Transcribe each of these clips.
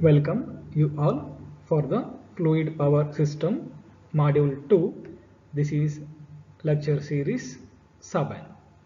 Welcome you all for the Fluid Power System Module 2. This is lecture series 7.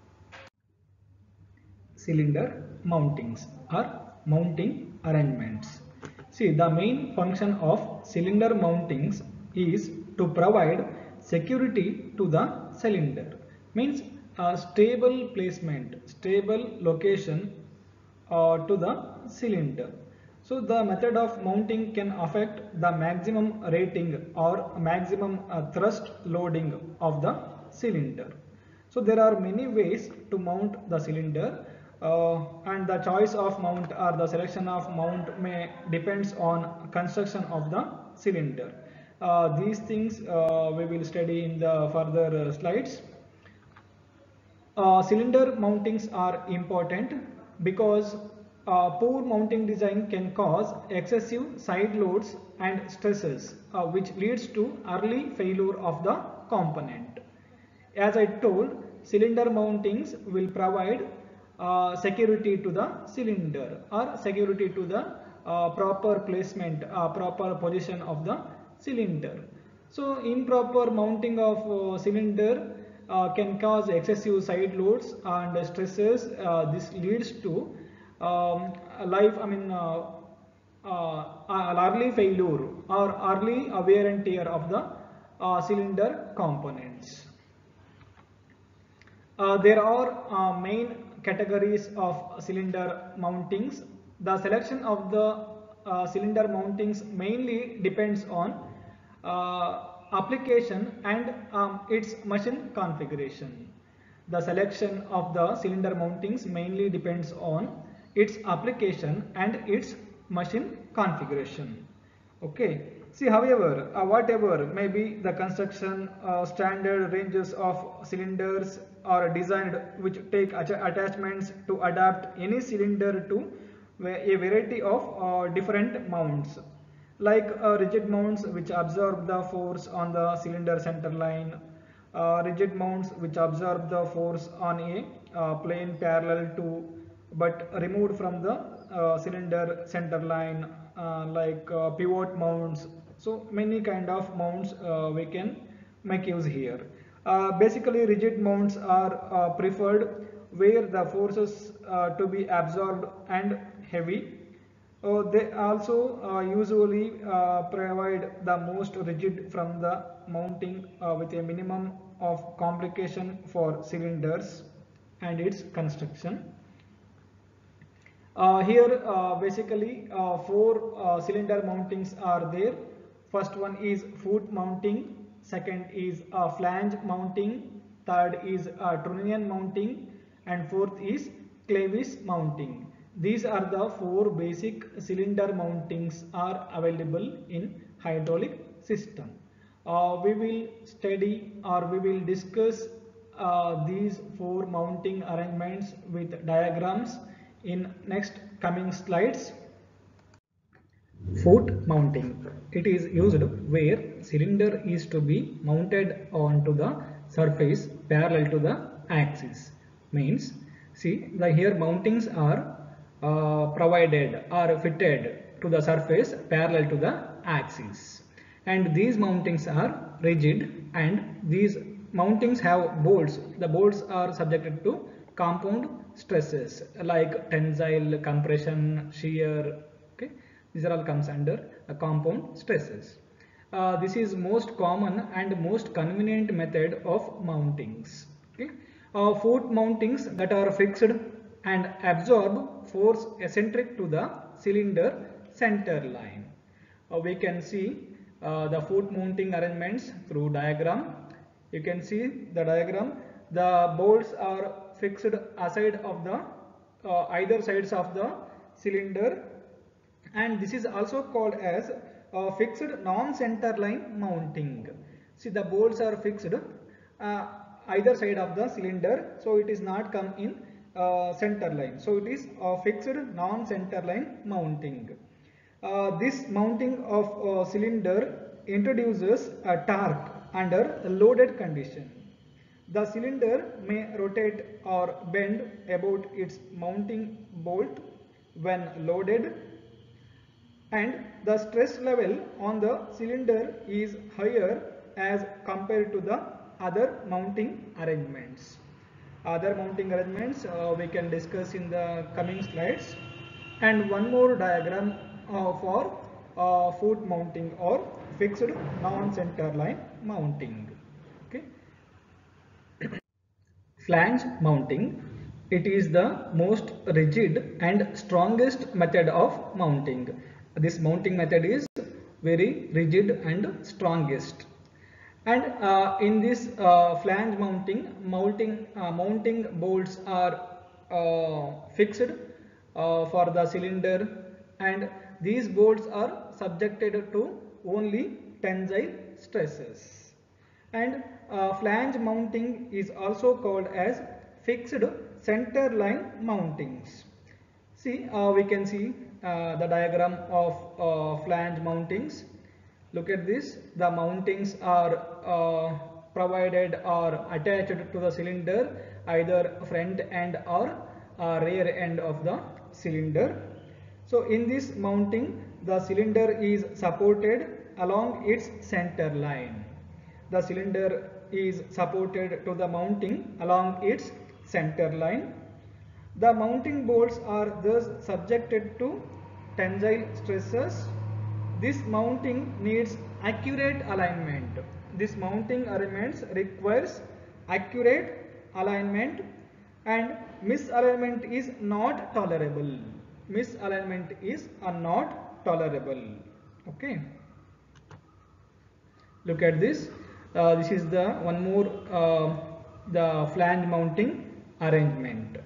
Cylinder mountings or mounting arrangements. See, the main function of cylinder mountings is to provide security to the cylinder. Means a stable placement, stable location to the cylinder. So the method of mounting can affect the maximum rating or maximum thrust loading of the cylinder. So there are many ways to mount the cylinder and the choice of mount or the selection of mount may depends on construction of the cylinder. These things we will study in the further slides. Cylinder mountings are important because poor mounting design can cause excessive side loads and stresses which leads to early failure of the component. As I told, cylinder mountings will provide security to the cylinder or security to the proper placement, proper position of the cylinder. So improper mounting of cylinder can cause excessive side loads and stresses. This leads to early failure or early wear and tear of the cylinder components. There are main categories of cylinder mountings. The selection of the cylinder mountings mainly depends on application and its machine configuration. The selection of the cylinder mountings mainly depends on its application and its machine configuration. Okay. See, however, whatever may be the construction, standard ranges of cylinders are designed which take attachments to adapt any cylinder to a variety of different mounts, like rigid mounts which absorb the force on the cylinder center line, rigid mounts which absorb the force on a plane parallel to but removed from the cylinder center line, like pivot mounts. So many kind of mounts we can make use here. Basically rigid mounts are preferred where the forces to be absorbed and heavy. They also usually provide the most rigid from the mounting with a minimum of complication for cylinders and its construction. Here basically four cylinder mountings are there. First one is foot mounting, second is flange mounting, third is trunnion mounting, and fourth is clevis mounting. These are the four basic cylinder mountings are available in hydraulic system. We will study or we will discuss these four mounting arrangements with diagrams in next coming slides. Foot mounting. It is used where cylinder is to be mounted onto the surface parallel to the axis. Means, see, the here mountings are provided or fitted to the surface parallel to the axis, and these mountings are rigid and these mountings have bolts. The bolts are subjected to compound stresses like tensile, compression, shear. Okay, these are all comes under compound stresses. This is most common and most convenient method of mountings. Okay, foot mountings that are fixed and absorb force eccentric to the cylinder center line. We can see the foot mounting arrangements through diagram. You can see the diagram. The bolts are fixed aside of the either sides of the cylinder, and this is also called as fixed non-center line mounting. See, the bolts are fixed either side of the cylinder, so it is not come in center line. So it is fixed non-center line mounting. This mounting of cylinder introduces a torque under loaded condition. The cylinder may rotate or bend about its mounting bolt when loaded. and the stress level on the cylinder is higher as compared to the other mounting arrangements. Other mounting arrangements we can discuss in the coming slides. And one more diagram for foot mounting or fixed non-center line mounting. Okay. Flange mounting. It is the most rigid and strongest method of mounting. This mounting method is very rigid and strongest. And in this flange mounting bolts are fixed for the cylinder, and these bolts are subjected to only tensile stresses. And flange mounting is also called as fixed center line mountings. See, we can see the diagram of flange mountings. Look at this. The mountings are provided or attached to the cylinder, either front end or rear end of the cylinder. So in this mounting, the cylinder is supported along its center line. The cylinder is supported to the mounting along its center line. The mounting bolts are thus subjected to tensile stresses. This mounting needs accurate alignment. This mounting arrangements requires accurate alignment, and misalignment is not tolerable. Misalignment is not tolerable. Okay. Look at this. This is the one more the flange mounting arrangement.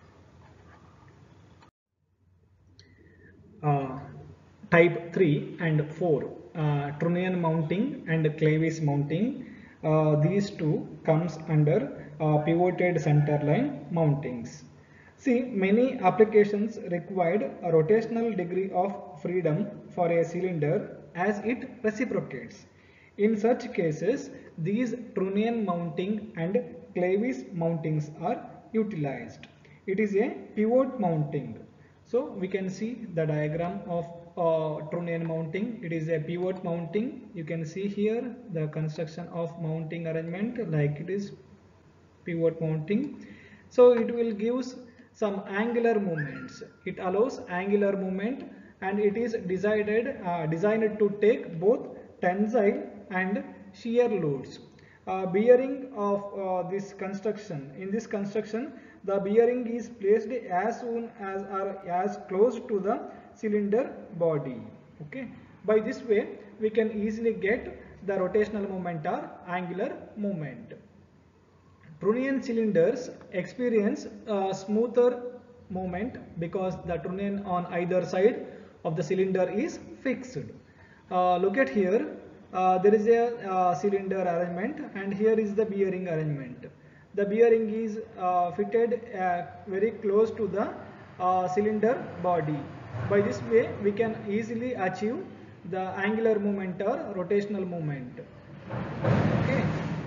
Type 3 and 4, Trunnion mounting and Clavis mounting. These two comes under pivoted centerline mountings. See, many applications required a rotational degree of freedom for a cylinder as it reciprocates. In such cases, these Trunnion mounting and Clavis mountings are utilized. It is a pivot mounting. So we can see the diagram of Trunnion mounting. It is a pivot mounting. You can see here the construction of mounting arrangement, like it is pivot mounting. So it will give some angular movements. It allows angular movement, and it is designed to take both tensile and shear loads. Bearing of this construction, in this construction, the bearing is placed as soon as or as close to the cylinder body. Okay. By this way, we can easily get the rotational moment or angular movement. Trunnion cylinders experience a smoother movement because the trunnion on either side of the cylinder is fixed. Look at here, there is a cylinder arrangement, and here is the bearing arrangement. The bearing is fitted very close to the cylinder body. By this way, we can easily achieve the angular movement or rotational movement. Okay.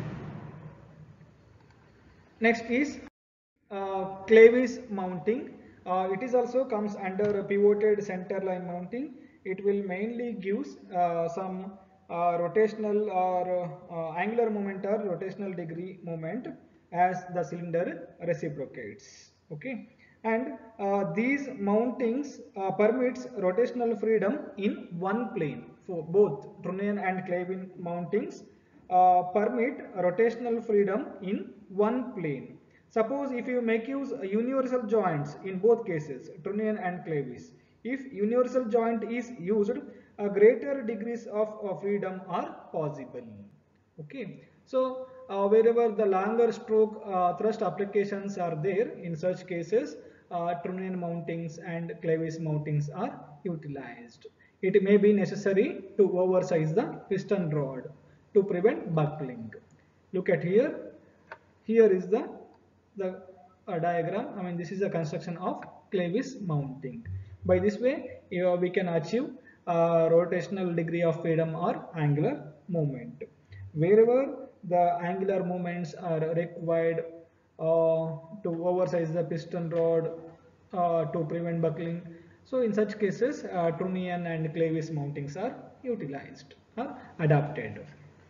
Next is Clavis mounting. It is also comes under pivoted center line mounting. It will mainly gives some rotational or angular moment or rotational degree moment as the cylinder reciprocates. Okay. And these mountings permits rotational freedom in one plane. For both Trunnion and Clavis mountings permit rotational freedom in one plane. Suppose if you make use universal joints in both cases, Trunnion and Clavis, if universal joint is used, greater degrees of freedom are possible. Okay. So wherever the longer stroke thrust applications are there, in such cases, Trunnion mountings and Clavis mountings are utilized. It may be necessary to oversize the piston rod to prevent buckling. Look at here. Here is the diagram. I mean, this is a construction of Clavis mounting. By this way, we can achieve rotational degree of freedom or angular movement. Wherever the angular movements are required to oversize the piston rod to prevent buckling, So in such cases, Trunnion and Clavis mountings are utilized or adapted.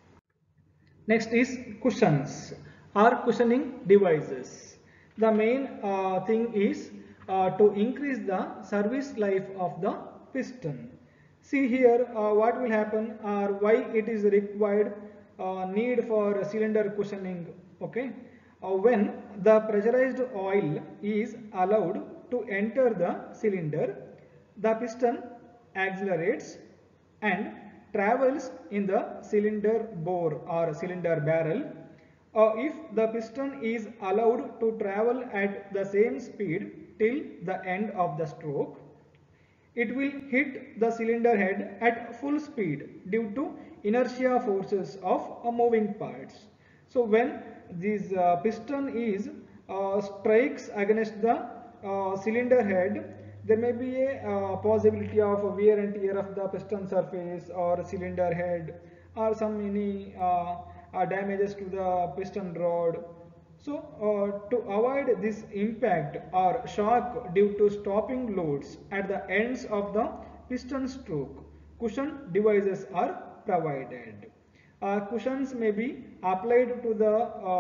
Next is cushions or cushioning devices. The main thing is to increase the service life of the piston. See here what will happen or why it is required need for cylinder cushioning. Okay, when the pressurized oil is allowed to enter the cylinder, the piston accelerates and travels in the cylinder bore or cylinder barrel. If the piston is allowed to travel at the same speed till the end of the stroke, it will hit the cylinder head at full speed due to inertia forces of moving parts. So when this piston is strikes against the cylinder head, there may be a possibility of wear and tear of the piston surface or cylinder head, or some any damages to the piston rod. So to avoid this impact or shock due to stopping loads at the ends of the piston stroke, cushion devices are provided. Cushions may be applied to the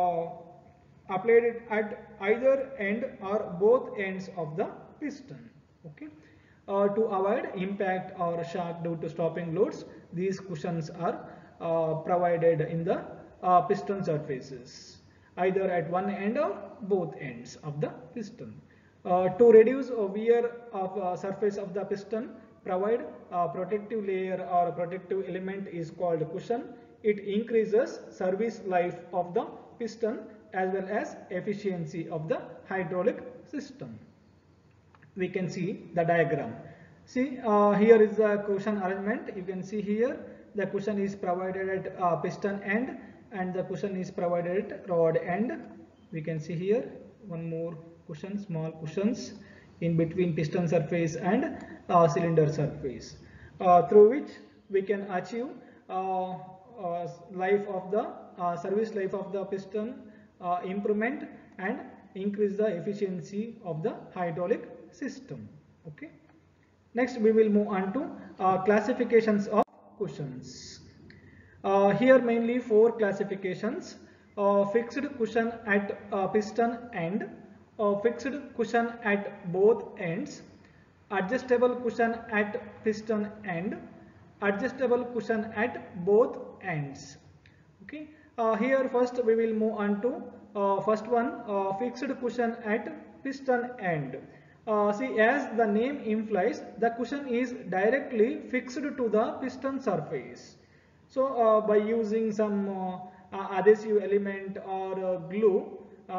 applied at either end or both ends of the piston. Okay. To avoid impact or shock due to stopping loads, these cushions are provided in the piston surfaces, either at one end or both ends of the piston. To reduce wear of surface of the piston, provide a protective layer or protective element is called cushion. It increases service life of the piston as well as efficiency of the hydraulic system. We can see the diagram. See here is the cushion arrangement. You can see here the cushion is provided at piston end and the cushion is provided at rod end. We can see here one more cushion, small cushions in between piston surface and cylinder surface, through which we can achieve life of the service life of the piston improvement and increase the efficiency of the hydraulic system. Okay. Next we will move on to classifications of cushions. Here mainly four classifications: fixed cushion at piston end, fixed cushion at both ends, adjustable cushion at piston end, adjustable cushion at both ends. Okay. Here first we will move on to first one, fixed cushion at piston end. See, as the name implies, the cushion is directly fixed to the piston surface. So by using some adhesive element or glue,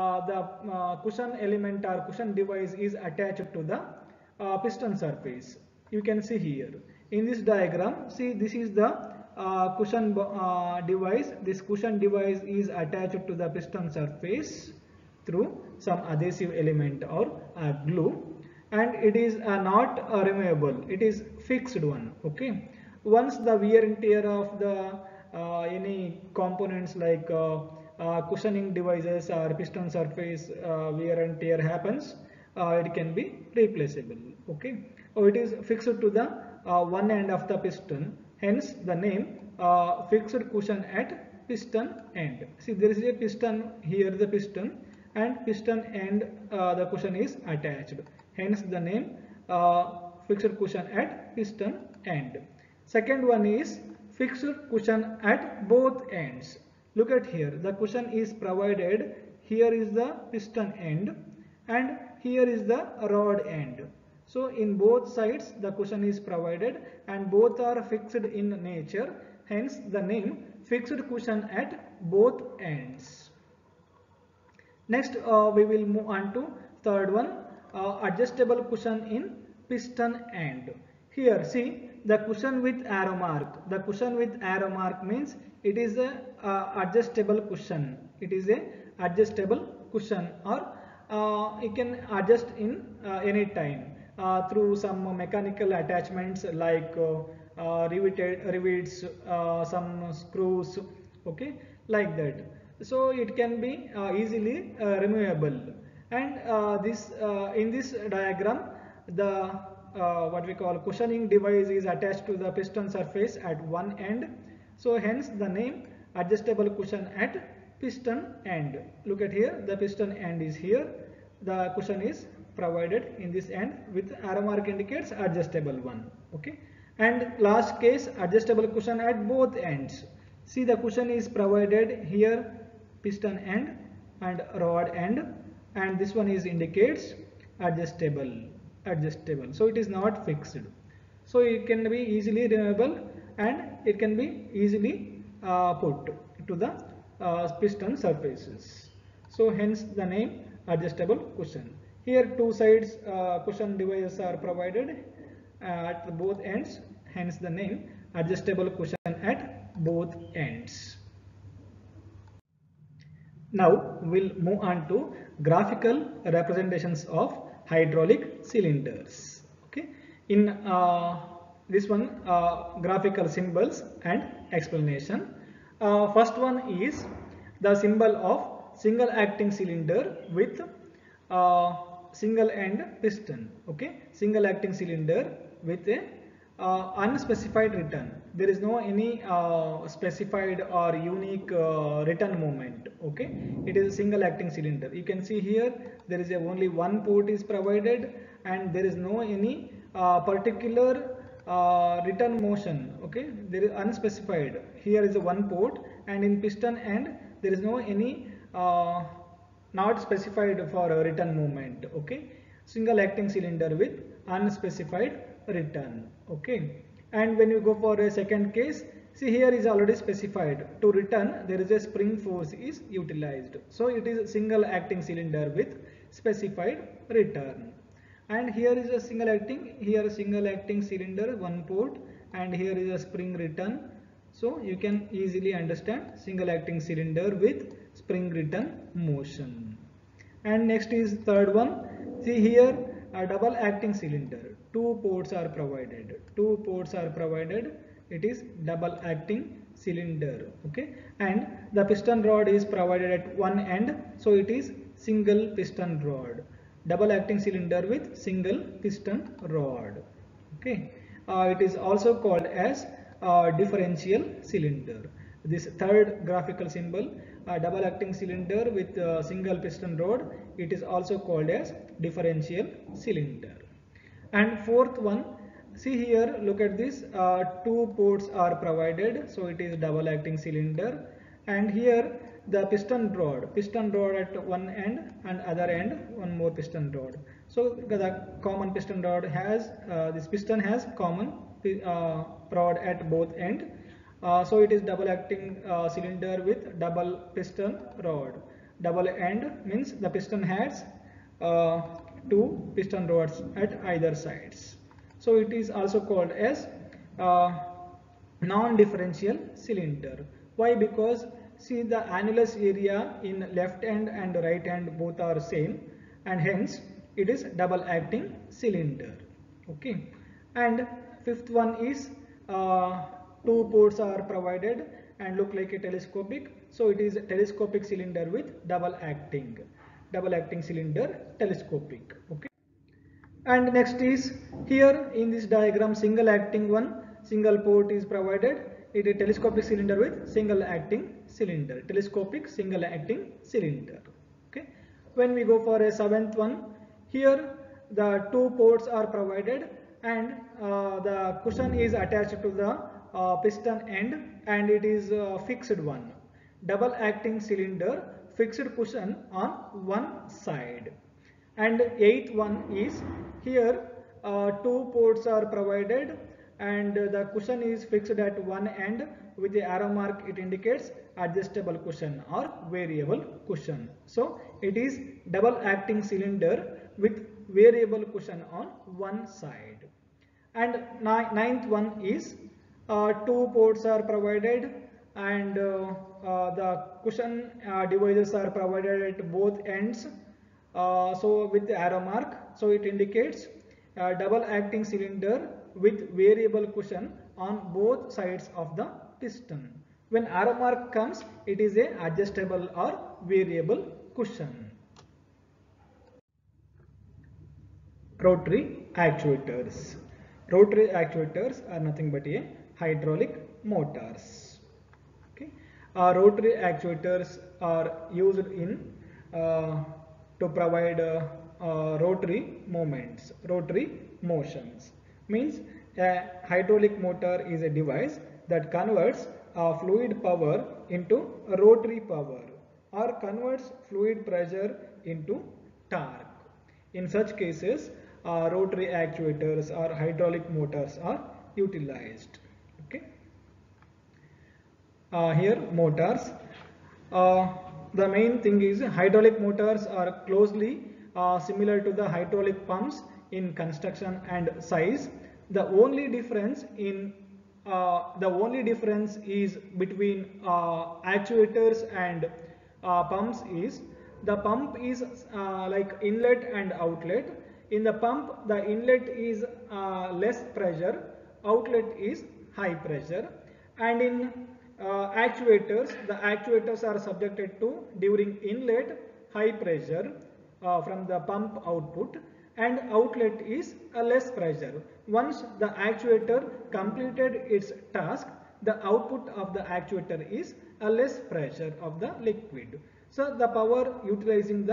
the cushion element or cushion device is attached to the piston surface. You can see here in this diagram, see this is the cushion device. This cushion device is attached to the piston surface through some adhesive element or glue, and it is not removable. It is fixed one. Okay. Once the wear and tear of the any components like cushioning devices or piston surface wear and tear happens, it can be replaceable. Okay. It is fixed to the one end of the piston, hence the name fixed cushion at piston end. See, there is a piston here, the piston, and piston end the cushion is attached, hence the name fixed cushion at piston end. Second one is fixed cushion at both ends. Look at here, the cushion is provided, here is the piston end and here is the rod end. So in both sides the cushion is provided and both are fixed in nature, hence the name fixed cushion at both ends. Next we will move on to third one, adjustable cushion in piston end. Here see the cushion with arrow mark. The cushion with arrow mark means it is a adjustable cushion. It is a adjustable cushion, or you can adjust in any time through some mechanical attachments like rivets, some screws. Okay, like that. So it can be easily removable, and this in this diagram the what we call cushioning device is attached to the piston surface at one end. So hence the name adjustable cushion at piston end. Look at here, the piston end is here. The cushion is provided in this end with arrow mark indicates adjustable one. Okay. And last case, adjustable cushion at both ends. See, the cushion is provided here, piston end and rod end, and this one is indicates adjustable. So it is not fixed. So it can be easily removable and it can be easily put to the piston surfaces. So hence the name adjustable cushion. Here two sides cushion devices are provided at both ends, hence the name adjustable cushion at both ends. Now we'll move on to graphical representations of hydraulic cylinders. Okay, in this one graphical symbols and explanation. First one is the symbol of single acting cylinder with single end piston. Okay, single acting cylinder with a unspecified return. There is no any specified or unique return moment. Okay, it is a single acting cylinder. You can see here there is only one port is provided and there is no any particular return motion. Okay, there is unspecified. Here is a one port and in piston end there is no any not specified for a return movement. Okay, single acting cylinder with unspecified return. Okay, and when you go for a second case, see here is already specified. To return there is a spring force is utilized. So it is a single acting cylinder with specified return. And here is a single acting cylinder, one port, and here is a spring return. So you can easily understand single acting cylinder with spring return motion. And next is third one. See here a double acting cylinder. Two ports are provided. It is double acting cylinder. Okay, and the piston rod is provided at one end. So it is single piston rod. Double acting cylinder with single piston rod. Okay, it is also called as differential cylinder. This third graphical symbol, double acting cylinder with single piston rod, it is also called as differential cylinder. And fourth one, see here, look at this, two ports are provided, so it is double acting cylinder. And here the piston rod at one end and other end one more piston rod. So the common piston rod has this piston has common rod at both end. So it is double acting cylinder with double piston rod. Double end means the piston has two piston rods at either sides. So it is also called as non-differential cylinder. Why? Because see the annulus area in left end and right end both are same, and hence it is double acting cylinder. Okay, and fifth one is two ports are provided and look like a telescopic, so it is a telescopic cylinder with double acting cylinder, telescopic. Okay, and next is here in this diagram single acting one, single port is provided. It is a telescopic cylinder with single acting cylinder, telescopic single acting cylinder. Okay, when we go for a seventh one, here the two ports are provided and the cushion is attached to the piston end and it is fixed one. Double acting cylinder, fixed cushion on one side. And eighth one is here two ports are provided and the cushion is fixed at one end with the arrow mark, it indicates adjustable cushion or variable cushion. So it is double acting cylinder with variable cushion on one side. And ninth one is two ports are provided and the cushion devices are provided at both ends. So with the arrow mark, so it indicates double acting cylinder with variable cushion on both sides of the piston. When arrow mark comes, it is a adjustable or variable cushion. Rotary actuators. Rotary actuators are nothing but a hydraulic motors. Okay. Rotary actuators are used in to provide rotary movements, rotary motions. Means a hydraulic motor is a device that converts fluid power into rotary power or converts fluid pressure into torque. In such cases, rotary actuators or hydraulic motors are utilized. Okay. Here motors. Uh, the main thing is hydraulic motors are closely similar to the hydraulic pumps in construction and size. The only difference is between actuators and pumps is the pump is like inlet and outlet. In the pump, the inlet is less pressure, outlet is high pressure, and in the actuators are subjected to during inlet high pressure from the pump output, and outlet is a less pressure. Once the actuator completed its task, the output of the actuator is a less pressure of the liquid. So the power utilizing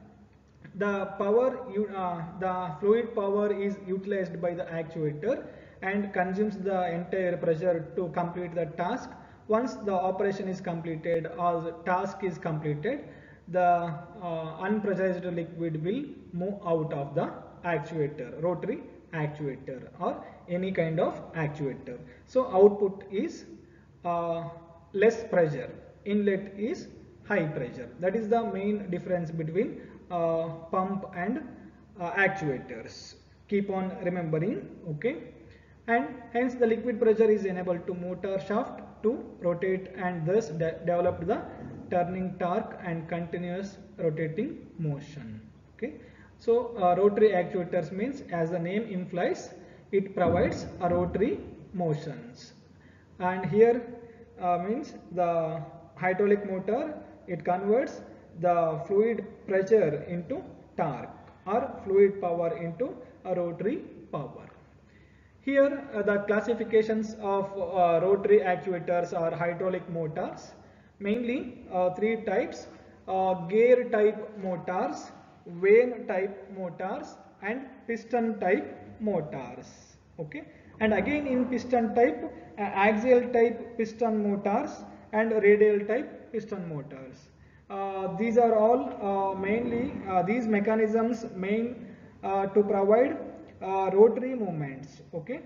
the fluid power is utilized by the actuator and consumes the entire pressure to complete the task. Once the operation is completed or the task is completed, the unpressurized liquid will move out of the actuator, rotary actuator or any kind of actuator. So output is less pressure, inlet is high pressure. That is the main difference between pump and actuators. Keep on remembering, okay? And hence the liquid pressure is enabled to motor shaft to rotate and thus develop the turning torque and continuous rotating motion. Okay. So rotary actuators means, as the name implies, it provides a rotary motions. And here means the hydraulic motor, it converts the fluid pressure into torque or fluid power into a rotary power. Here the classifications of rotary actuators or hydraulic motors, mainly three types: gear type motors, vane type motors and piston type motors. Okay, and again in piston type, axial type piston motors and radial type piston motors. These are all mainly these mechanisms main to provide rotary movements. Okay.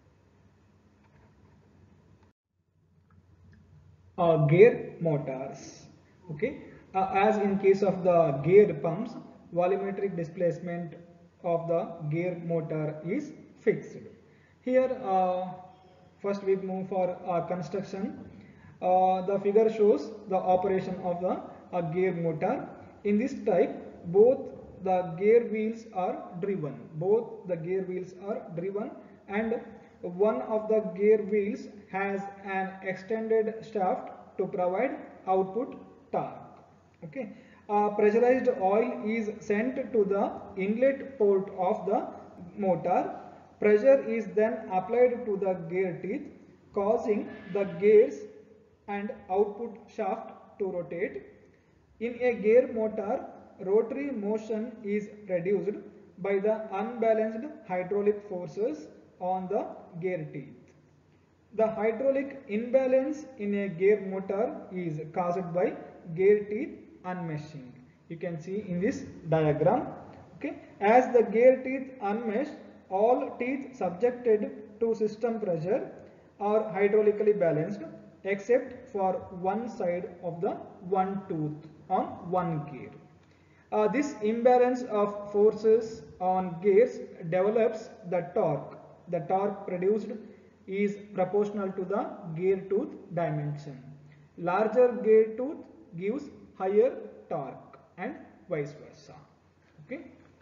Gear motors. Okay. As in case of the gear pumps, volumetric displacement of the gear motor is fixed. Here first we move for construction. The figure shows the operation of the gear motor. In this type, both the gear wheels are driven. Both the gear wheels are driven, and one of the gear wheels has an extended shaft to provide output torque. Okay. Pressurized oil is sent to the inlet port of the motor. Pressure is then applied to the gear teeth, causing the gears and output shaft to rotate. In a gear motor, rotary motion is reduced by the unbalanced hydraulic forces on the gear teeth. The hydraulic imbalance in a gear motor is caused by gear teeth unmeshing. You can see in this diagram. Okay, as the gear teeth unmesh, all teeth subjected to system pressure are hydraulically balanced except for one side of the one tooth on one gear. This imbalance of forces on gears develops the torque. The torque produced is proportional to the gear tooth dimension. Larger gear tooth gives higher torque and vice versa. Okay.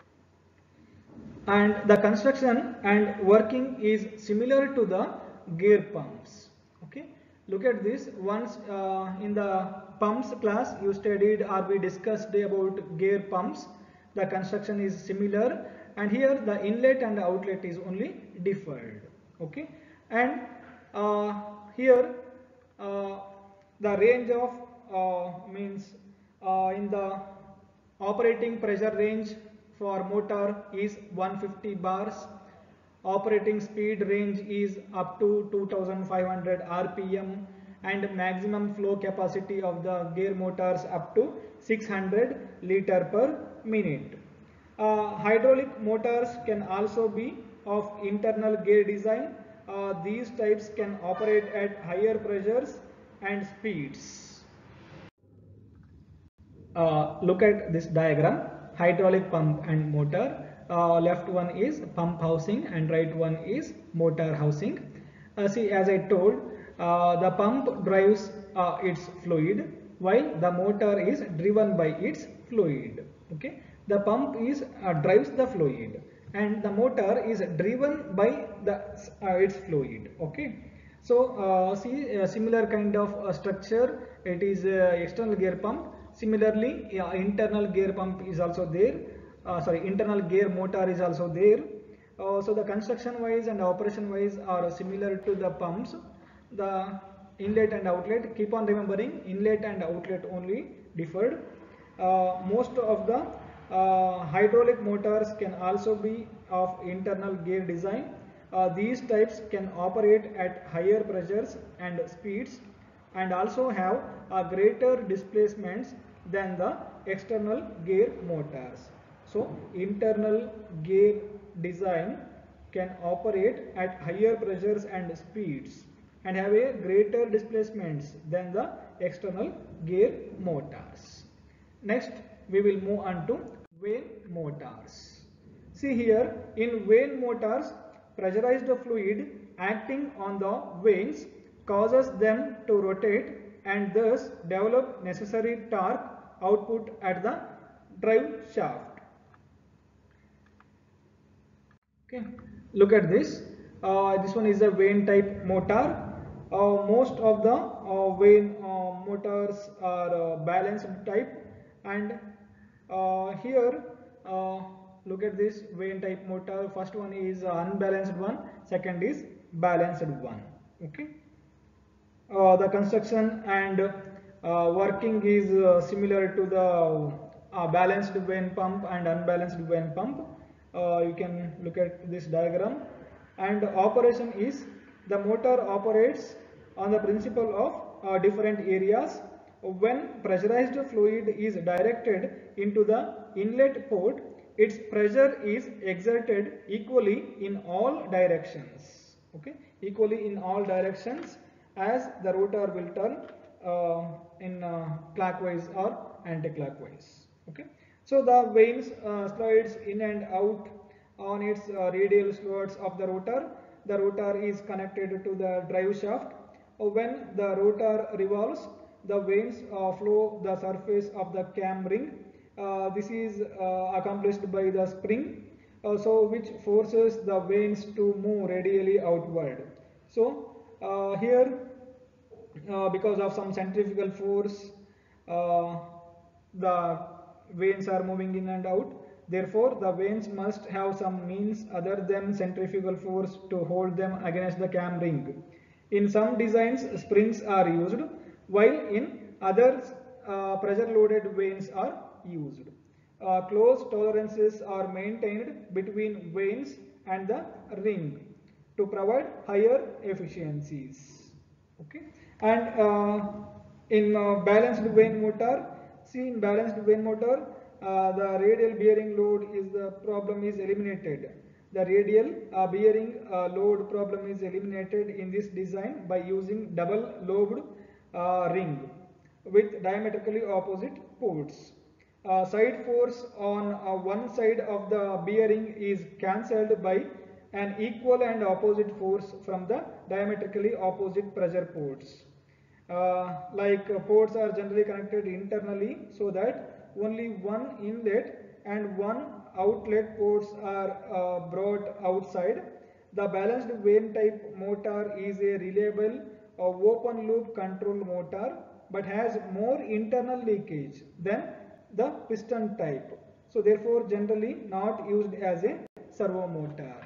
And the construction and working is similar to the gear pumps. Okay. Look at this. Once in the pumps class you studied or we discussed about gear pumps. The construction is similar. and here the inlet and outlet is only differed. Okay, and here uh, the range of means in the operating pressure range for motor is 150 bars. Operating speed range is up to 2500 rpm, and maximum flow capacity of the gear motors up to 600 liter per minute. Hydraulic motors can also be of internal gear design. These types can operate at higher pressures and speeds. Look at this diagram: hydraulic pump and motor. Left one is pump housing and right one is motor housing. See, as I told, the pump drives its fluid while the motor is driven by its fluid. Okay, the pump is drives the fluid and the motor is driven by the its fluid. Okay, so see a similar kind of structure. It is external gear pump. Similarly, internal gear pump is also there. Internal gear motor is also there. So the construction wise and operation wise are similar to the pumps. The inlet and outlet, keep on remembering, inlet and outlet only differed. Most of the hydraulic motors can also be of internal gear design. These types can operate at higher pressures and speeds and also have greater displacements than the external gear motors. So internal gear design can operate at higher pressures and speeds and have a greater displacements than the external gear motors. Next we will move on to vane motors. See here, in vane motors, pressurized fluid acting on the vanes causes them to rotate and thus develop necessary torque output at the drive shaft. Okay, look at this. This one is a vane type motor. Most of the vane motors are balanced type, and here look at this vane type motor. First one is unbalanced one, second is balanced one. Okay, the construction and working is similar to the balanced vane pump and unbalanced vane pump. You can look at this diagram, and operation is the motor operates on the principle of different areas. When pressurized fluid is directed into the inlet port, its pressure is exerted equally in all directions. Okay, equally in all directions, as the rotor will turn in clockwise or anti-clockwise. Okay, so the vanes slides in and out on its radial slots of the rotor. The rotor is connected to the drive shaft. When the rotor revolves, the vanes flow the surface of the cam ring. This is accomplished by the spring, which forces the vanes to move radially outward. So here, because of some centrifugal force, the vanes are moving in and out. Therefore, the vanes must have some means other than centrifugal force to hold them against the cam ring. In some designs, springs are used, while in others, pressure loaded vanes are used. Close tolerances are maintained between vanes and the ring to provide higher efficiencies. Okay, and in balanced vane motor, see, in balanced vane motor, the radial bearing load is the problem is eliminated. The radial bearing load problem is eliminated in this design by using double lobed ring with diametrically opposite ports. Side force on one side of the bearing is cancelled by an equal and opposite force from the diametrically opposite pressure ports. Ports are generally connected internally, so that only one inlet and one outlet ports are brought outside. The balanced vane type motor is a reliable open loop control motor, but has more internal leakage than the piston type. So therefore generally not used as a servo motor.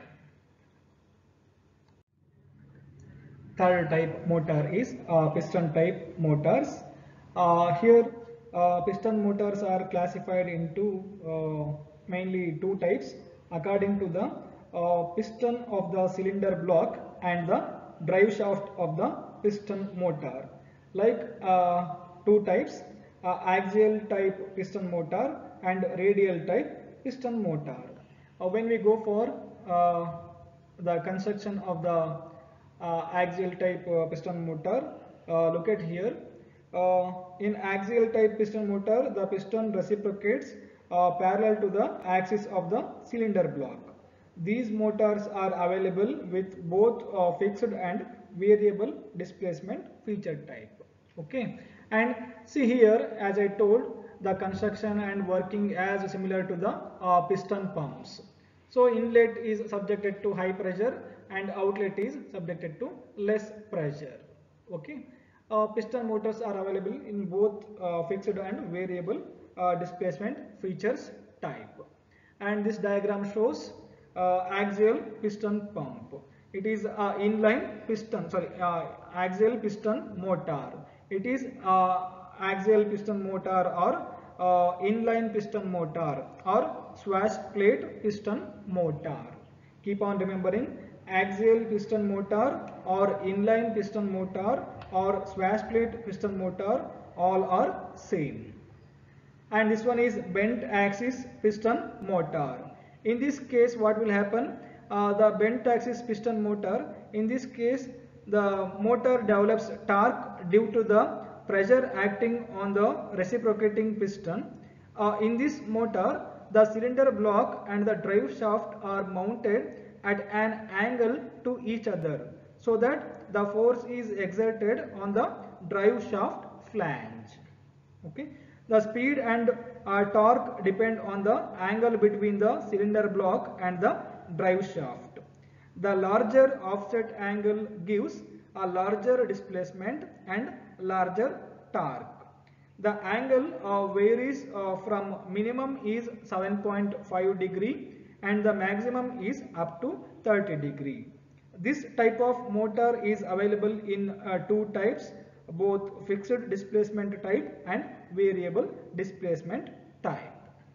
Third type motor is piston type motors. Here piston motors are classified into mainly two types according to the piston of the cylinder block and the drive shaft of the piston motor. Like two types, axial type piston motor and radial type piston motor. When we go for the construction of the axial type piston motor, look at here. In axial type piston motor, the piston reciprocates parallel to the axis of the cylinder block. These motors are available with both fixed and variable displacement feature type. Okay, and see here, as I told, the construction and working as similar to the piston pumps. So inlet is subjected to high pressure and outlet is subjected to less pressure. Okay, piston motors are available in both fixed and variable displacement features type. And this diagram shows axial piston pump. It is inline piston, axial piston motor. It is axial piston motor or inline piston motor or swash plate piston motor. Keep on remembering, axial piston motor or inline piston motor or swash plate piston motor, all are same. And this one is bent axis piston motor. In this case what will happen, the bent axis piston motor, in this case the motor develops torque due to the pressure acting on the reciprocating piston. In this motor, the cylinder block and the drive shaft are mounted at an angle to each other, so that the force is exerted on the drive shaft flange. Okay. The speed and torque depend on the angle between the cylinder block and the drive shaft. The larger offset angle gives a larger displacement and larger torque. The angle varies from minimum is 7.5 degree and the maximum is up to 30 degree. This type of motor is available in two types, both fixed displacement type and variable displacement type.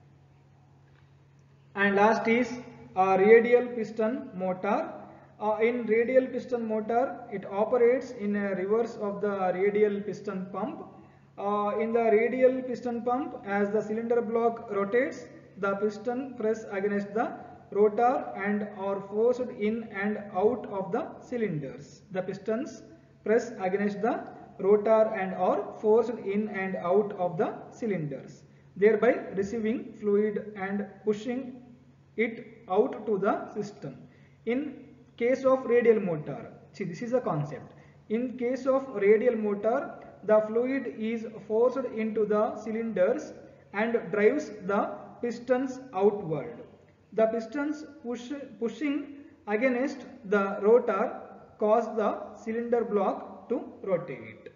And last is radial piston motor. In radial piston motor, it operates in a reverse of the radial piston pump. In the radial piston pump, as the cylinder block rotates, the piston press against the rotor and are forced in and out of the cylinders. The pistons press against the rotor and are forced in and out of the cylinders, thereby receiving fluid and pushing it out to the system. In case of radial motor, see, this is a concept. In case of radial motor, the fluid is forced into the cylinders and drives the pistons outward. The pistons pushing against the rotor cause the cylinder block to rotate.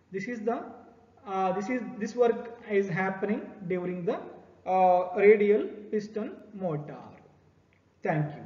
This work is happening during the radial piston motor. Thank you.